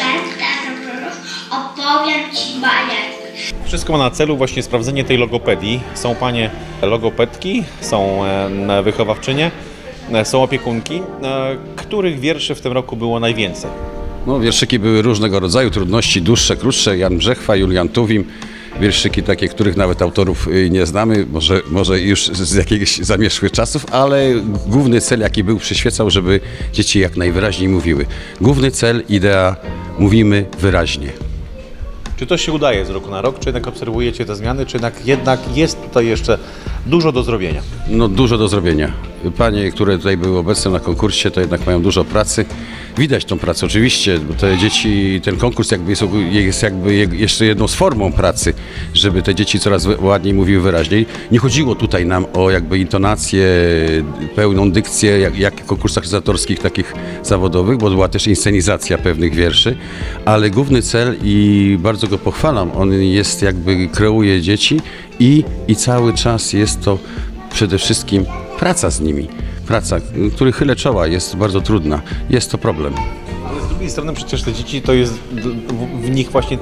Cześć, opowiem Ci bajek. Wszystko ma na celu właśnie sprawdzenie tej logopedii. Są panie logopedki, są wychowawczynie, są opiekunki, których wierszy w tym roku było najwięcej. No, wierszyki były różnego rodzaju, trudności dłuższe, krótsze, Jan Brzechwa, Julian Tuwim. Wierszyki takie, których nawet autorów nie znamy, może już z jakichś zamierzchłych czasów, ale główny cel, jaki był, przyświecał, żeby dzieci jak najwyraźniej mówiły. Główny cel, idea, mówimy wyraźnie. Czy to się udaje z roku na rok, czy jednak obserwujecie te zmiany, czy jednak jest tutaj jeszcze dużo do zrobienia? No, dużo do zrobienia. Panie, które tutaj były obecne na konkursie, to jednak mają dużo pracy. Widać tą pracę oczywiście, bo te dzieci, ten konkurs jest jakby jeszcze jedną z formą pracy, żeby te dzieci coraz ładniej mówiły wyraźniej. Nie chodziło tutaj nam o jakby intonację, pełną dykcję, jak w konkursach recytatorskich takich zawodowych, bo była też inscenizacja pewnych wierszy, ale główny cel, i bardzo go pochwalam, on jest jakby kreuje dzieci i cały czas jest to przede wszystkim praca z nimi. Praca, której chylę czoła, jest bardzo trudna. Jest to problem. Ale z drugiej strony przecież te dzieci, to jest w nich właśnie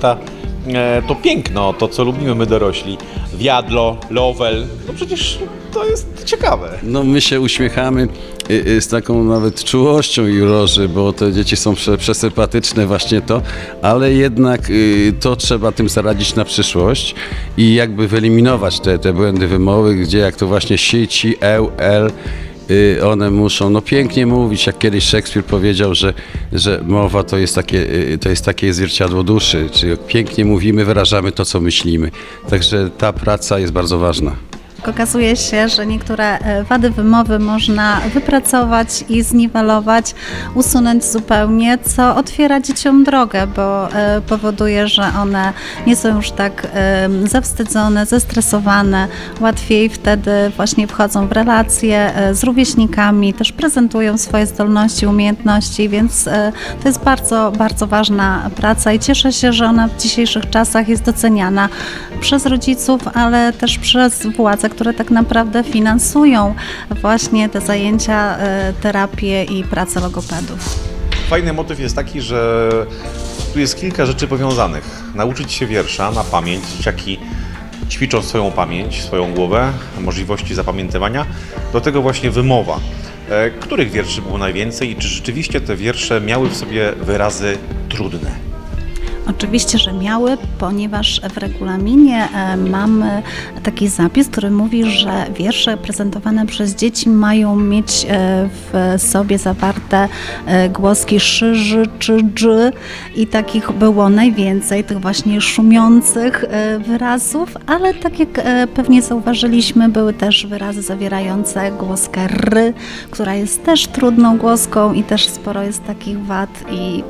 to piękno, to co lubimy my dorośli. Wiadlo, lowel, no przecież to jest ciekawe. No, my się uśmiechamy z taką nawet czułością jurorzy, bo te dzieci są przesympatyczne właśnie to, ale jednak to trzeba tym zaradzić na przyszłość i jakby wyeliminować te błędy wymowy, gdzie jak to właśnie si, ci, el, one muszą pięknie mówić, jak kiedyś Szekspir powiedział, że mowa to jest takie zwierciadło duszy, czyli pięknie mówimy, wyrażamy to, co myślimy. Także ta praca jest bardzo ważna. Okazuje się, że niektóre wady wymowy można wypracować i zniwelować, usunąć zupełnie, co otwiera dzieciom drogę, bo powoduje, że one nie są już tak zawstydzone, zestresowane, łatwiej wtedy właśnie wchodzą w relacje z rówieśnikami, też prezentują swoje zdolności, umiejętności, więc to jest bardzo, bardzo ważna praca i cieszę się, że ona w dzisiejszych czasach jest doceniana przez rodziców, ale też przez władze, które tak naprawdę finansują właśnie te zajęcia, terapię i pracę logopedów. Fajny motyw jest taki, że tu jest kilka rzeczy powiązanych. Nauczyć się wiersza na pamięć, dzieciaki ćwiczą swoją pamięć, swoją głowę, możliwości zapamiętywania. Do tego właśnie wymowa. Których wierszy było najwięcej i czy rzeczywiście te wiersze miały w sobie wyrazy trudne? Oczywiście, że miały, ponieważ w regulaminie mamy taki zapis, który mówi, że wiersze prezentowane przez dzieci mają mieć w sobie zawarte głoski szy, ży, czy, dży i takich było najwięcej, tych właśnie szumiących wyrazów, ale tak jak pewnie zauważyliśmy, były też wyrazy zawierające głoskę r, która jest też trudną głoską i też sporo jest takich wad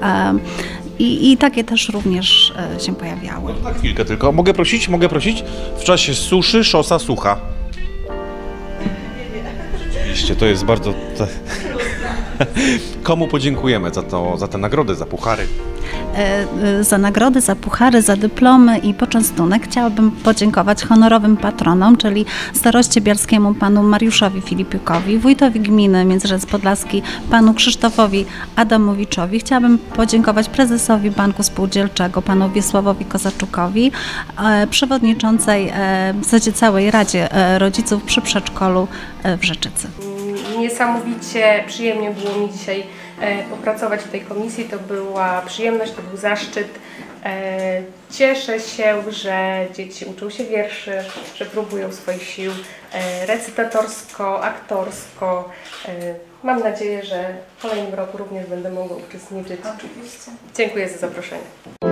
i takie też również się pojawiały. No, na chwilkę tylko. Mogę prosić? W czasie suszy szosa sucha. Oczywiście, to jest bardzo... Komu podziękujemy za tę nagrodę, za puchary? Za nagrody, za puchary, za dyplomy i poczęstunek chciałabym podziękować honorowym patronom, czyli staroście bialskiemu panu Mariuszowi Filipiukowi, wójtowi gminy Międzyrzec Podlaski panu Krzysztofowi Adamowiczowi. Chciałabym podziękować prezesowi Banku Spółdzielczego panu Wiesławowi Kozaczukowi, przewodniczącej w zasadzie całej Radzie Rodziców przy przedszkolu w Rzeczycy. Niesamowicie przyjemnie było mi dzisiaj popracować w tej komisji. To była przyjemność, to był zaszczyt. Cieszę się, że dzieci uczą się wierszy, że próbują swoich sił recytatorsko, aktorsko. Mam nadzieję, że w kolejnym roku również będę mogła uczestniczyć. Oczywiście. Dziękuję za zaproszenie.